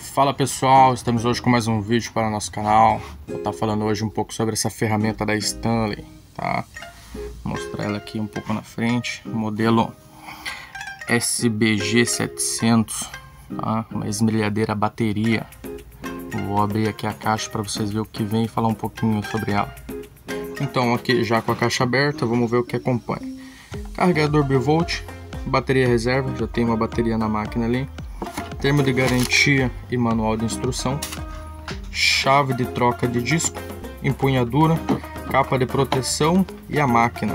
Fala pessoal, estamos hoje com mais um vídeo para o nosso canal. Vou estar falando hoje um pouco sobre essa ferramenta da Stanley, tá? Vou mostrar ela aqui um pouco na frente, modelo SBG 700, tá? Uma esmerilhadeira bateria. Vou abrir aqui a caixa para vocês verem o que vem e falar um pouquinho sobre ela. Então aqui já com a caixa aberta, vamos ver o que acompanha. Carregador bivolt, bateria reserva, já tem uma bateria na máquina ali. Termo de garantia e manual de instrução, chave de troca de disco, empunhadura, capa de proteção e a máquina.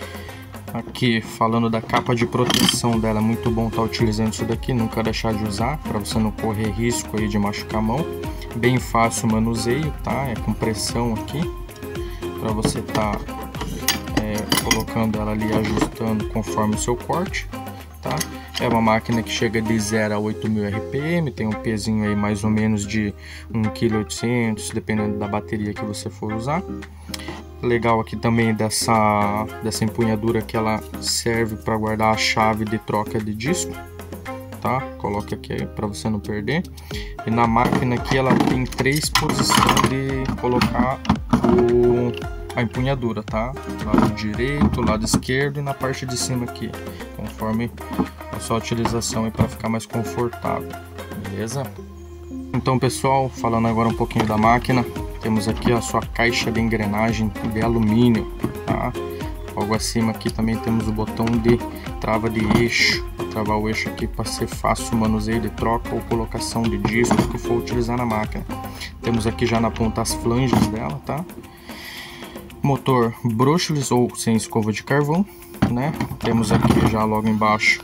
Aqui falando da capa de proteção dela, é muito bom estar utilizando isso daqui, nunca deixar de usar, para você não correr risco aí de machucar a mão. Bem fácil o manuseio, tá? É com pressão aqui, para você estar colocando ela ali, ajustando conforme o seu corte, tá? É uma máquina que chega de 0 a 8.000 RPM, tem um pezinho aí mais ou menos de 1,8 kg, dependendo da bateria que você for usar. Legal aqui também dessa empunhadura que ela serve para guardar a chave de troca de disco, tá? Coloque aqui para você não perder. E na máquina aqui ela tem 3 posições de colocar a empunhadura, tá? Lado direito, lado esquerdo e na parte de cima aqui, conforme a sua utilização e para ficar mais confortável, beleza? Então pessoal, falando agora um pouquinho da máquina, temos aqui a sua caixa de engrenagem de alumínio, tá? Logo acima aqui também temos o botão de trava de eixo, para travar o eixo aqui para ser fácil o manuseio de troca ou colocação de disco que for utilizar na máquina. Temos aqui já na ponta as flanges dela, tá? Motor brushless ou sem escova de carvão, né? Temos aqui já logo embaixo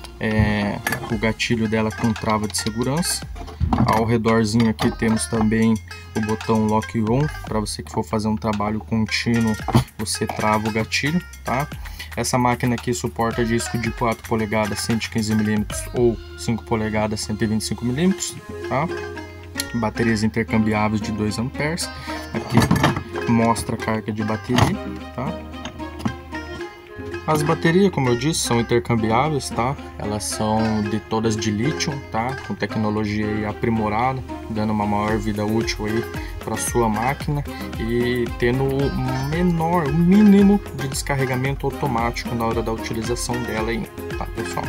o gatilho dela com trava de segurança. Ao redorzinho aqui temos também o botão lock on, para você que for fazer um trabalho contínuo, você trava o gatilho, tá? Essa máquina aqui suporta disco de 4 polegadas 115 mm ou 5 polegadas 125 mm, tá? Baterias intercambiáveis de 2 amperes. Aqui mostra a carga de bateria, tá? As baterias, como eu disse, são intercambiáveis, tá? Elas são de todas de lítio, tá? Com tecnologia aí aprimorada, dando uma maior vida útil aí para sua máquina e tendo o mínimo de descarregamento automático na hora da utilização dela aí, tá, pessoal?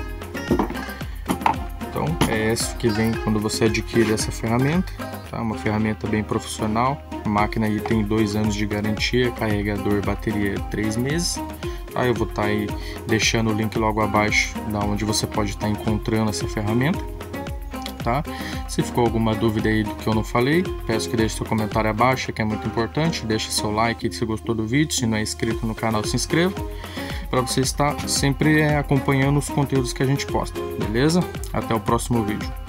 Então é isso que vem quando você adquire essa ferramenta, tá? Uma ferramenta bem profissional. A máquina aí tem 2 anos de garantia, carregador e bateria 3 meses. Aí eu vou estar aí deixando o link logo abaixo, da onde você pode estar encontrando essa ferramenta, tá? Se ficou alguma dúvida aí do que eu não falei, peço que deixe seu comentário abaixo, que é muito importante. Deixe seu like se gostou do vídeo, se não é inscrito no canal, se inscreva, para você estar sempre acompanhando os conteúdos que a gente posta, beleza? Até o próximo vídeo.